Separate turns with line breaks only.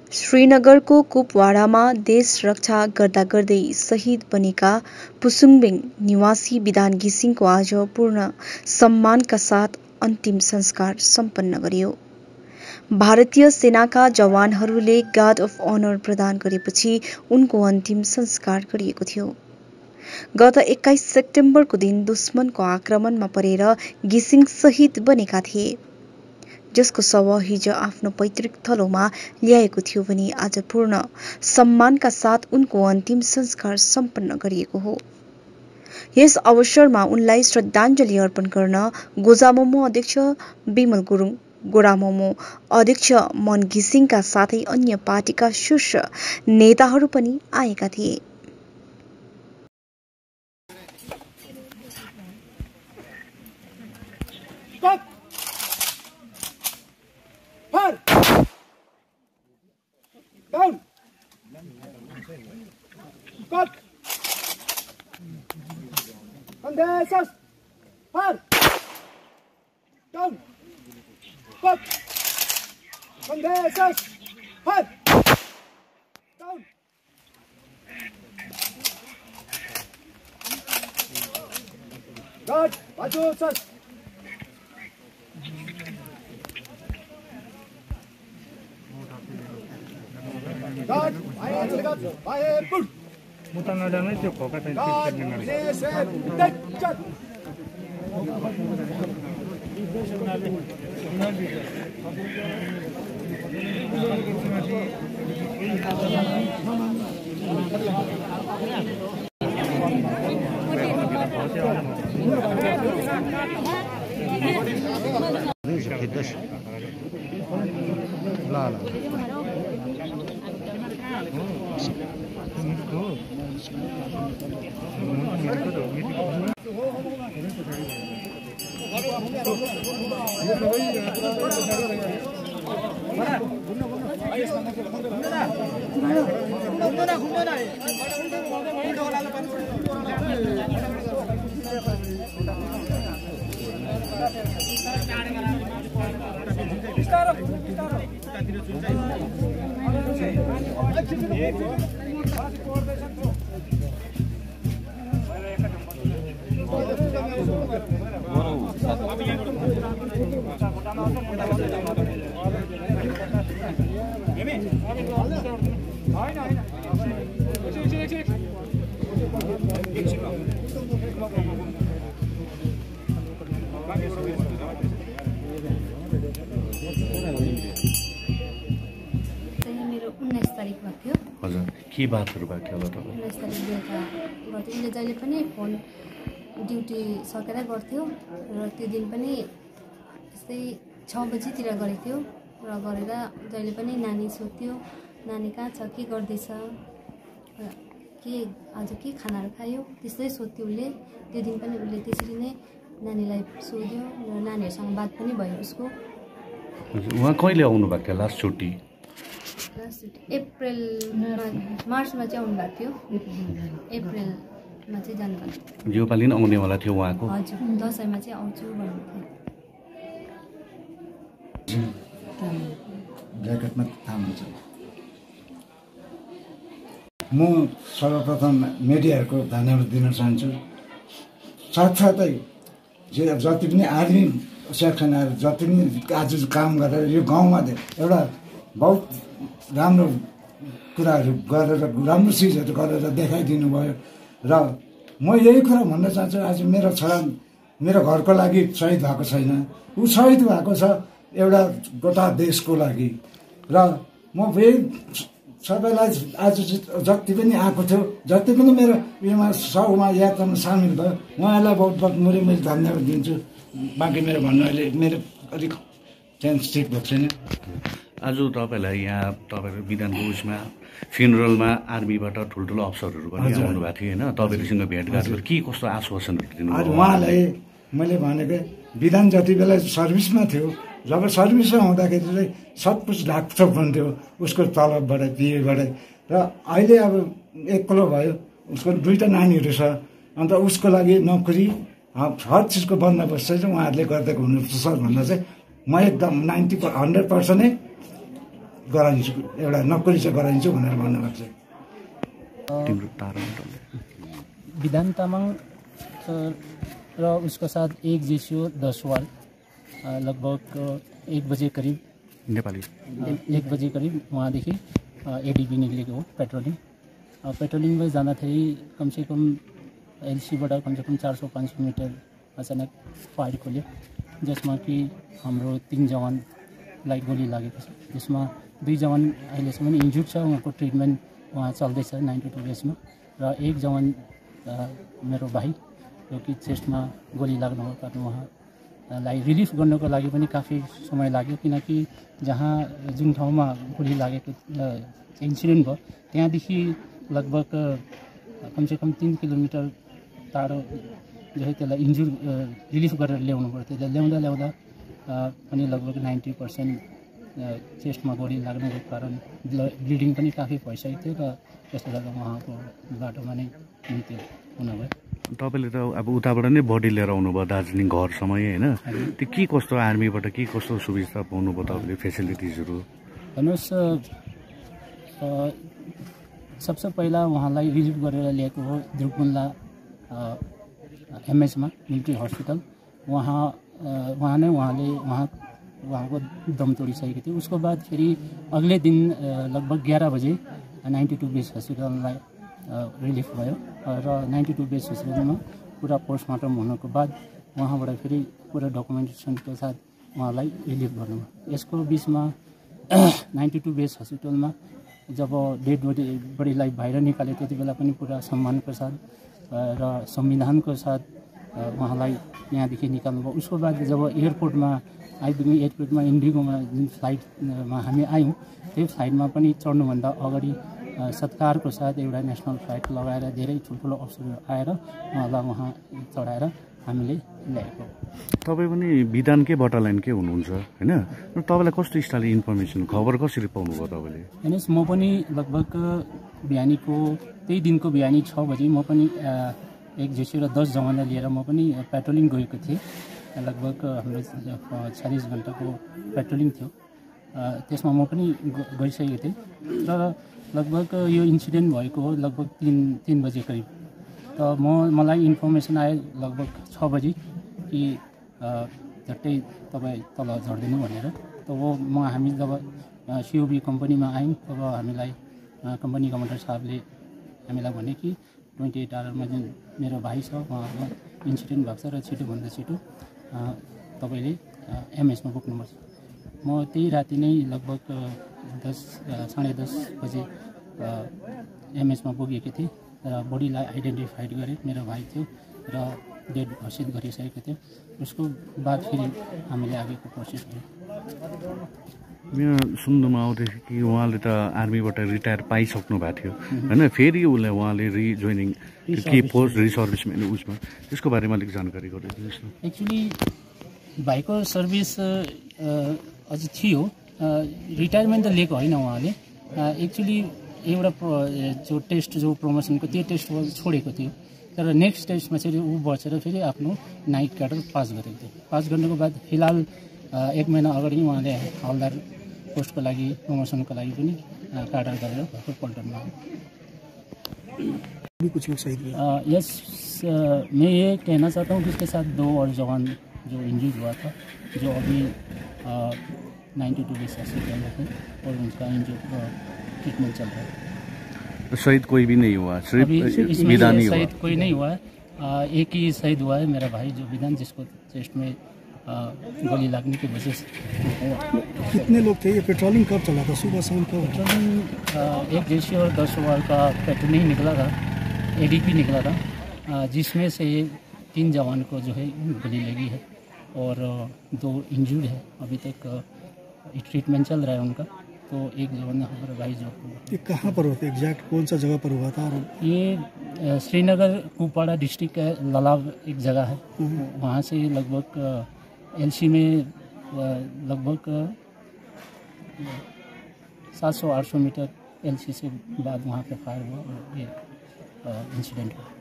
श्रीनगरको कुपवाडामा देश रक्षा गर्दा गर्दै शहीद बनेका पुसुङबेङ निवासी विधान घिसिङको आज पूर्ण सम्मानका साथ अन्तिम संस्कार सम्पन्न गरियो। भारतीय सेनाका जवानहरूले गार्ड अफ अनर प्रदान गरेपछि उनको अन्तिम संस्कार गरिएको थियो। गत 21 सेप्टेम्बरको दिन दुश्मनको आक्रमणमा परेर घिसिङ शहीद बनेका थिए, जसको शव हिजो आफ्नो पैतृक थलोमा ल्याएको थियो भने आज पूर्ण सम्मानका साथ उनको अन्तिम संस्कार सम्पन्न गरिएको हो। यस अवसरमा उनलाई श्रद्धाञ्जली अर्पण गर्न गोजामोमो अध्यक्ष बिमल गुरुङ, गोरामोमो अध्यक्ष मन घिसिङका साथै अन्य पार्टीका शीर्ष नेताहरू पनि आएका थिए।
Down. Cut. Condenses. Fire. Down. Cut. Condenses. Fire. Down. Guard. Watch yourself. God, I am the God. I am good.
Mutana dana itu kok kata के बातहरु बाँकी होला तपाईँ
19 तारिक बेलुका गर्थ्यो। उनले जहिले पनि फोन ड्युटी सकेर गर्थ्यो र त्यो दिन पनि त्यस्तै 6 बजीतिर गरेको थियो र गरेर जहिले पनि नानी सोध्थ्यो, नानी कहाँ छ, के गर्दैछ, के आज के खानाहरू खायो, त्यस्तै सोध्थ्यो उसले। त्यो दिन पनि उसले त्यसरी नै नानीलाई सोध्यो र नानीहरूसँग बात पनि भयो उसको।
उहाँ कहिले आउनु भएको थियो लास्ट छुट्टी?
मार्चमा चाहिँ आउनु भएको थियो, अप्रिलमा चाहिँ जानुभएको थियो।
यो पालि नै आउनेवाला थियो उहाँको?
हजुर, दसैँमा चाहिँ आउँछु भन्नुभएको
थियो। म सर्वप्रथम मिडियाहरूको धन्यवाद दिन चाहन्छु। साथसाथै जति पनि आर्मी सेक्सनहरू जति पनि आज काम गरेर यो गाउँमा एउटा बहुत राम्रो कुराहरू गरेर राम्रो चिजहरू गरेर देखाइदिनु भयो र म यही कुरा भन्न चाहन्छु। आज मेरो छोरा मेरो घरको लागि शहीद भएको छैन, ऊ शहीद भएको छ एउटा गोटा देशको लागि। र म फेरि सबैलाई आज जति पनि आएको थियो, जति पनि मेरो उयोमा सबमा यात्रामा सामेल भयो, उहाँहरूलाई बहुत बहुत मैले धन्यवाद दिन्छु। बाँकी मेरो भन्नु अहिले मेरो अलिक चान्स ठिक भएको छैन।
आज तपाईँलाई यहाँ तपाईँहरू विधानको उसमा फ्युनरलमा आर्मीबाट ठुल्ठुलो अफसरहरू पनि आउनु भएको थियो होइन? तपाईँहरूसँग भेटघाट गरेर के कस्तो आश्वासनहरू दिनुभयो?
उहाँलाई मैले भनेको विधान जति बेला सर्भिसमा थियो, जब सर्भिसमा हुँदाखेरि चाहिँ सब कुछ ढाक्छ भन्थ्यो उसको तलबबाट पिएबाट। र अहिले अब एक्लो भयो, उसको 2टा नानीहरू छ, अन्त उसको लागि नोकरी हर चिजको बन्दोबस्त चाहिँ उहाँहरूले गरिदिएको हुनुपर्छ भन्दा चाहिँ म एकदम 100% नै गराइन्छु, एउटा नक्कली चाहिँ गराइन्छु भनेर भन्नुभएको छ।
तिम्रो तारामण्डल
विधान तामाङ र उसको साथ एक जेसियो 10 वाल लगभग 1 बजे करीब
नेपाली
1 बजे करीब वहाँदेखि एडिपी निक्लेको हो पेट्रोलिङमा जाँदाखेरि कमसेकम एलसीबाट कमसेकम 400-500 मिटर अचानक फायर खोल्यो, जसमा कि हाम्रो 3 जवानलाई गोली लागेको छ, जसमा 2 जवान अहिलेसम्म इन्जुर्ड छ, उहाँको ट्रिटमेन्ट वहाँ चल्दैछ 92 बेसमा, र 1 जवान मेरो भाइ जो कि चेस्टमा गोली लाग्नुको कारण उहाँलाई रिलिफ गर्नको लागि पनि काफी समय लाग्यो, किनकि जुन ठाउँमा गोली लागेको इन्सिडेन्ट भयो त्यहाँदेखि लगभग कमसेकम 3 किलोमिटर टाढो जो है त्यसलाई रिलिफ गरेर ल्याउनु पर्थ्यो। ल्याउँदा पनि लगभग 90% चेस्टमा गोली लाग्नुको कारण ब्लिडिङ पनि काफी भइसकेको थियो र त्यसले गर्दा उहाँको बाटोमा नै मृत्यु हुनुभयो।
तपाईँले त अब उताबाट नै बडी लिएर आउनुभयो दार्जिलिङ घरसम्म होइन, त्यो के कस्तो आर्मीबाट के कस्तो सुविधा पाउनुभयो तपाईँले, फेसिलिटिजहरू?
हेर्नुहोस्, सबसे पहिला उहाँलाई रिलिफ गरेर ल्याएको हो द्रुकमुल्ला एमएसमा मिलिट्री हस्पिटल। उहाँको दम तोडिसकेको थियो। उसको बाद फेरि अगले दिन लगभग 11 बजे 92 बेस हस्पिटललाई रिलिफ भयो र 92 बेस हस्पिटलमा पुरा पोस्टमार्टम हुनुको बाद वहाँबाट फेरि पुरा डकुमेन्टेसनको साथ उहाँलाई रिलिफ गर्नुभयो। यसको बिचमा 92 बेस हस्पिटलमा जब डेड बडीलाई बाहिर निकाल्यो त्यति बेला पनि पुरा सम्मानको साथ र संविधानको साथ उहाँलाई यहाँदेखि निकाल्नुभयो। उसको बाद जब एयरपोर्टमा इन्डिगोमा जुन फ्लाइटमा हामी आयौँ, त्यो फ्लाइटमा पनि चढ्नुभन्दा अगाडि सत्कारको साथ एउटा नेसनल फ्लाइट लगाएर धेरै ठुल्ठुलो अफसरहरू आएर उहाँलाई वहाँ चढाएर हामीले ल्याएको।
तपाईँ पनि विधानकै बटालियनकै हुनुहुन्छ होइन, तपाईँलाई कस्तो स्टाइलले इन्फर्मेसन खबर कसरी पाउनुभयो तपाईँले?
हेर्नुहोस्, म पनि लगभग बिहानीको त्यही दिनको बिहानी 6 बजी म पनि 1 जेसियो र 10 जवानलाई लिएर म पनि पेट्रोलिङ गएको थिएँ। लगभग हाम्रो 40 घन्टाको पेट्रोलिङ थियो, त्यसमा म पनि गइसकेको थिएँ र लगभग यो इन्सिडेन्ट भएको हो लगभग 3 बजे करिब। त मलाई इन्फर्मेसन आयो लगभग 6 बजी कि झट्टै तपाईँ तल झर्दिनु भनेर। त हामी जब सिओबी कम्पनीमा आयौँ तब हामीलाई कम्पनी कमान्डर साहबले हामीलाई भने कि 28 आवरमा जुन मेरो भाइ छ उहाँको इन्सिडेन्ट भएको छ र छिटोभन्दा छिटो तपाईँले एमएसमा पुग्नुपर्छ। म त्यही राति नै लगभग 10:30 बजे एमएसमा पुगेको थिएँ र बडीलाई आइडेन्टिफाइड गरेँ, मेरो भाइ थियो र डेड घोषित गरिसकेको थियो। उसको बाद फेरि हामीले अगाडिको प्रोसेस गर्यौँ।
यहाँ सुन्नुमा आउँदैछ कि उहाँले त आर्मीबाट रिटायर पाइसक्नु भएको थियो होइन, फेरि उहाँले रिजोइनिङ के पोस्ट रिसर्भिसमेन्ट उसमा, त्यसको बारेमा अलिक जानकारी गरिदिनुहोस् न।
एक्चुअली भाइको सर्भिस अझ थियो, रिटायरमेन्ट त लिएको होइन उहाँले। एक्चुअली एउटा जो प्रमोसनको त्यो टेस्ट छोडेको थियो, तर नेक्स्ट टेस्टमा चाहिँ ऊ बसेर फेरि आफ्नो नाइट क्याडर पास गरेको थियो। पास गर्नुको बाद फिलहाल 1 महिना अगाडि उहाँले हवलदार पोस्टको लागि प्रमोसनको लागि पनि क्याडर गरेर भएको पल्टनमा। यस मैं ये कहना चाहता हूँ कि उसके साथ 2 और जवान जो इंजर्ड हुआ था, जो अभी 92 बेस हॉस्पिटल में है और उनका ट्रीटमेंट चल रहा है।
शहीद कोई भी नहीं हुआ, सिर्फ विधान ही हुआ?
शहीद कोई नहीं हुआ है, एक ही शहीद हुआ है मेरा भाई जो विधान, जिसको चेस्ट में गोली लगने की वजह से।
कितने लोग थे? ये पेट्रोलिंग कब चला था, सुबह शाम कब?
पेट्रोलिंग 1 जेसियो और 10 वाल का पेट्रोलिंग निकला था, एडीपी निकला था, जिसमें से 3 जवान को जो है गोली लगी है और 2 इंजर्ड है। अभी तक ट्रीटमेंट चल रहा है उनका। तो एक जवान हमारा भाई जो।
ये कहाँ पर हुआ था एग्जैक्ट, कौन सा जगह पर हुआ था?
ये श्रीनगर कुपवाड़ा डिस्ट्रिक्ट है, ललाव एक जगह है, वहाँ से लगभग एलसी में लगभग 700-800 मीटर एलसी से बाद वहाँ पे फायर हुआ और ये इंसिडेंट हुआ।